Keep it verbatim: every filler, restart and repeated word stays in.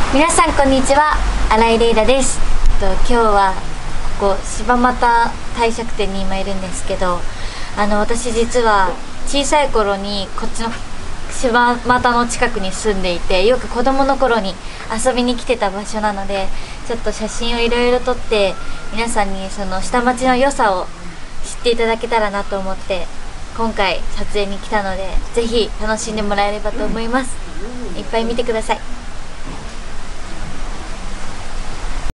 皆さんこんにちは、新井玲良です。と今日はここ柴又帝釈天に今いるんですけど、あの私実は小さい頃にこっちの柴又の近くに住んでいて、よく子供の頃に遊びに来てた場所なので、ちょっと写真をいろいろ撮って皆さんにその下町の良さを知っていただけたらなと思って今回撮影に来たので、ぜひ楽しんでもらえればと思います。いっぱい見てください。